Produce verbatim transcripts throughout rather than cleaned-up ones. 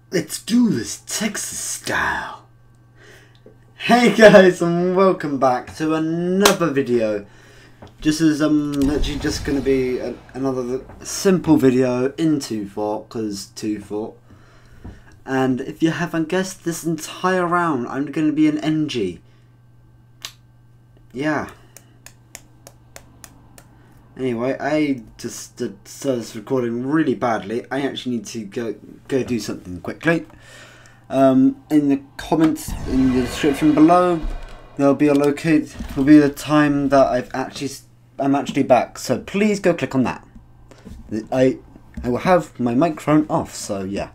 Let's do this Texas style. Hey guys, and welcome back to another video. This is um literally just going to be a, another simple video in two fort, because two fort. And if you haven't guessed, this entire round I'm going to be an N G. Yeah. Anyway, I just uh, started this recording really badly. I actually need to go go do something quickly. Um, in the comments, in the description below, there'll be a locate. There'll be the time that I've actually I'm actually back. So please go click on that. I I will have my microphone off. So yeah.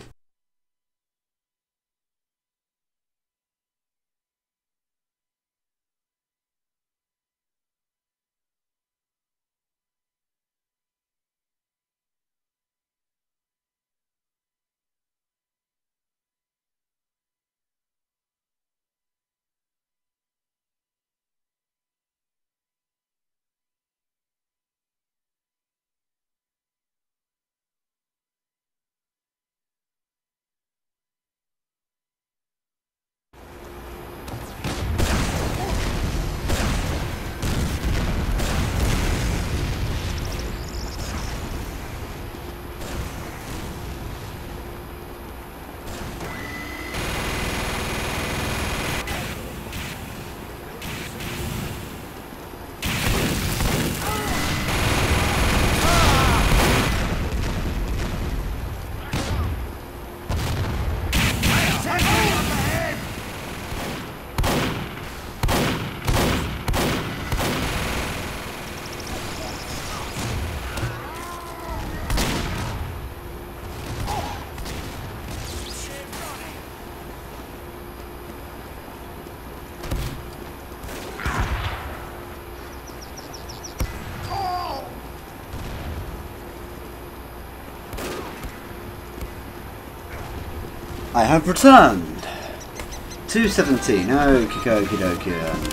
I have returned. two seventeen. Okie dokie dokie. Um,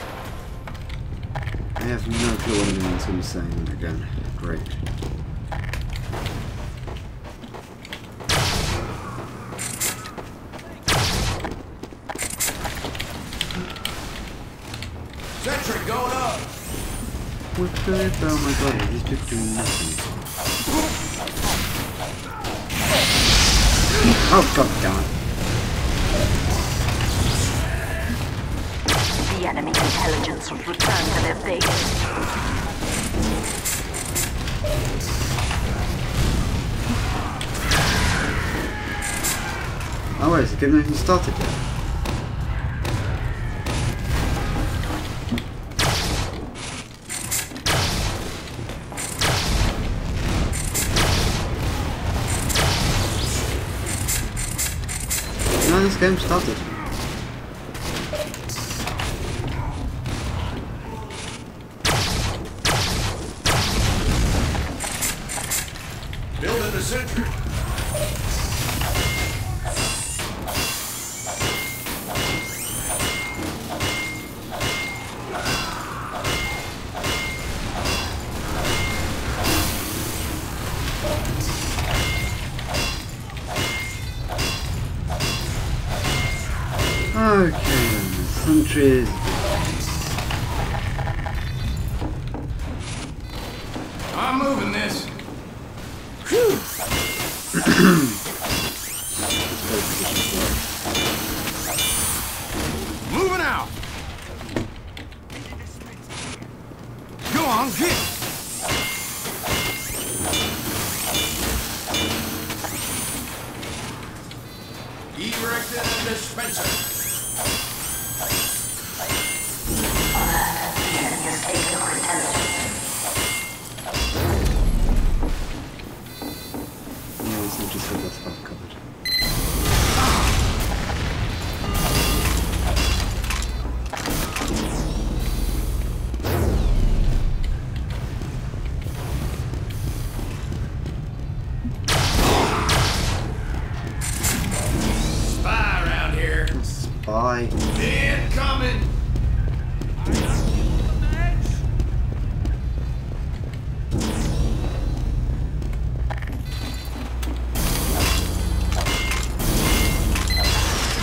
I have no clue what anyone's going to be saying again. Great. Sentry going up. What the? Oh my god, these people doing nothing. Oh god damn it. The enemy intelligence has returned to their base. Oh wait, is the game not even started yet? No, this game started. Building the sentry. Okay, then, the sentry is I'm moving this. Moving out. Go on, get. Erected and dispenser. The enemy has taken our intelligence. yeah, the sentry said that's half covered. Spy around here. Spy. Incoming.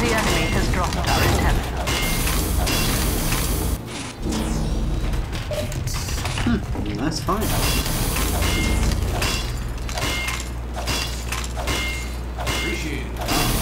The enemy has dropped our intelligence. Hmm, that's fine. Appreciate it.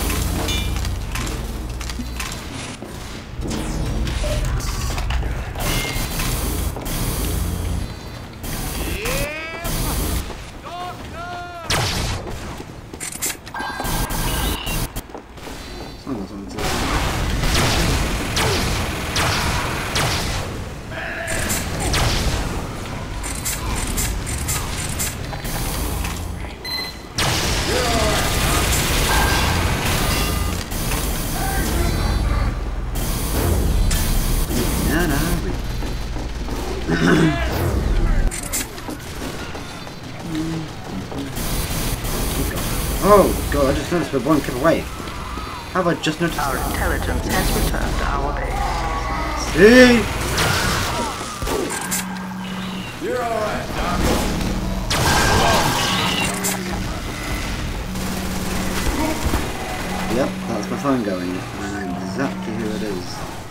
Oh god, I just noticed we're one clip away. How have I just noticed Our that? intelligence has returned to our base. See? You're alright, Doc. Yep, that's my phone going. I know exactly who it is.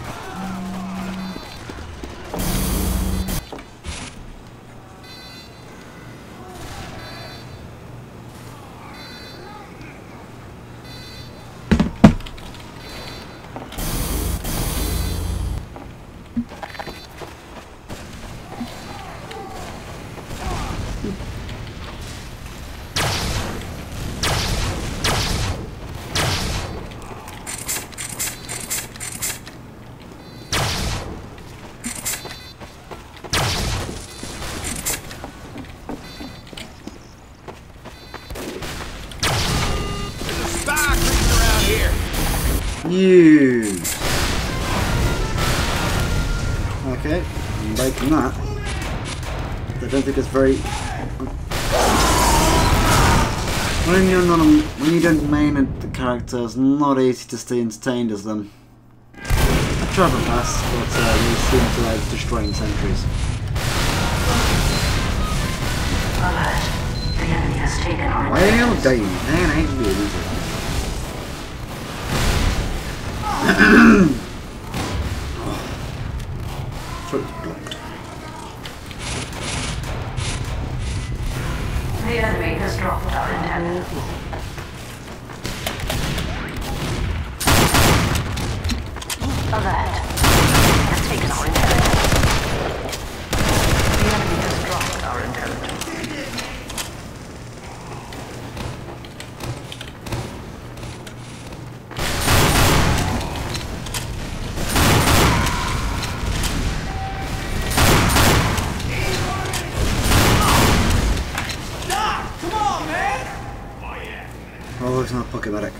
You. Okay, I'm breaking that. I don't think it's very. When you're not, a, when you don't main the character, it's not easy to stay entertained as them. I tried my best, but uh, they seem to like destroying sentries. Alert. The enemy has taken our Well, Dave, that ain't good, is it? Throat's blocked. The enemy has dropped our intelligence. Alert. The enemy has taken our intelligence. The enemy has dropped our intelligence. Oh, it's not Pocket Medic.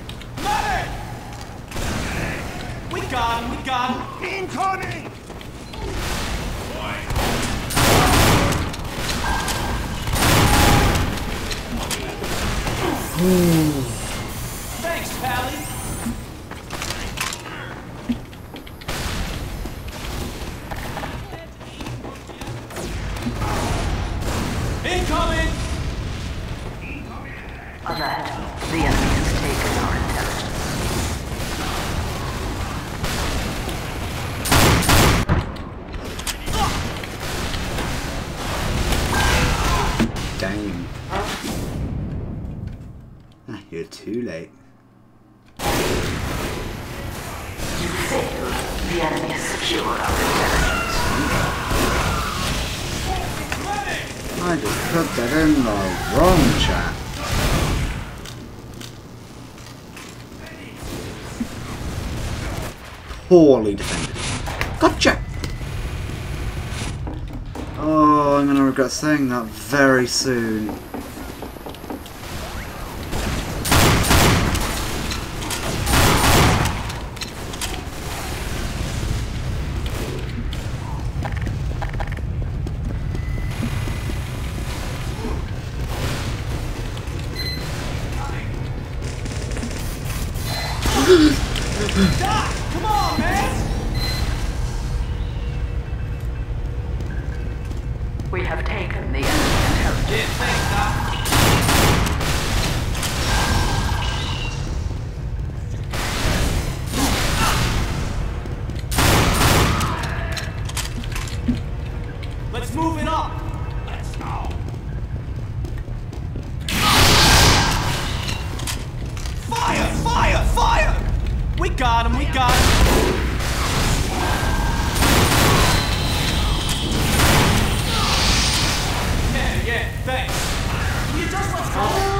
We got him, we got him. Incoming! Thanks, Pally. Incoming! Alert. The enemy has taken our intelligence. Damn. Ah, you're too late. You failed. The enemy has secured our intelligence. I just put that in the wrong chat. Poorly defended. Gotcha! Oh, I'm gonna regret saying that very soon. Doc, come on, man! We have taken the enemy intelligence. Yeah, thanks, Doc. got him, we got him. Yeah, yeah, thanks. Will you just let's go?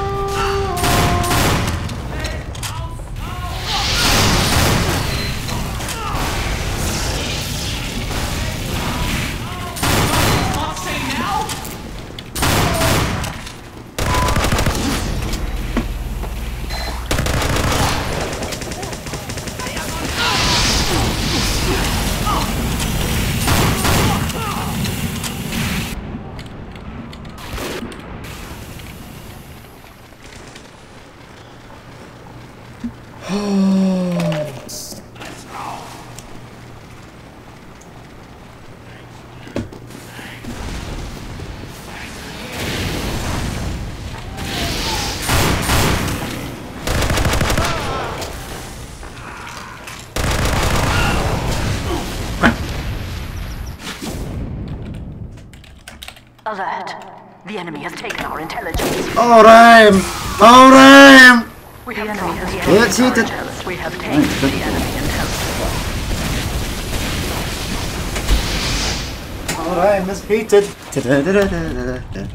Alert. The enemy has taken our intelligence. Oh damn! Oh damn! We have enemy has taken Let's our hit it. intelligence. We have taken the enemy intelligence. Oh damn, it's heated. Da-da-da-da-da-da.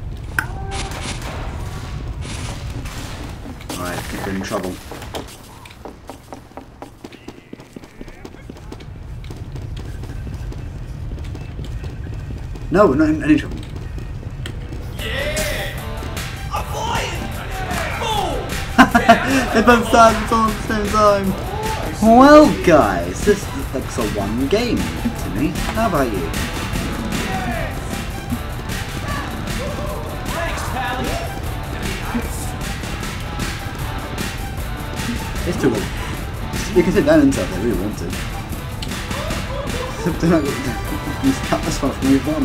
Alright, I think we're in trouble. No, we're not in any trouble. They both started all at the same time. Well, guys, this looks a one game to me. How about you? Thanks, Pally. It's too good. You can sit down inside if they really want to. Do not use cut this one from move on.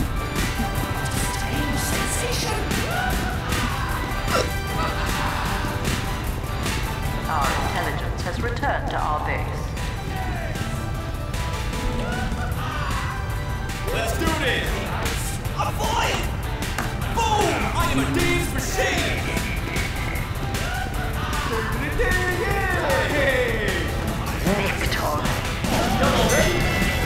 Our intelligence has returned to our base. Let's do this. I'm flying. Boom! I am a dance machine. Victor.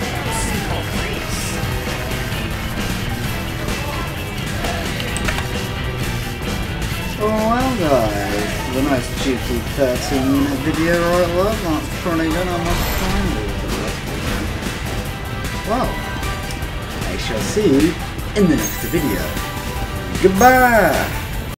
Oh well guys, the nice cheeky thirteen minute video right there, that's pretty good, I'm not trying to do it. Well, I shall see you in the next video. Goodbye!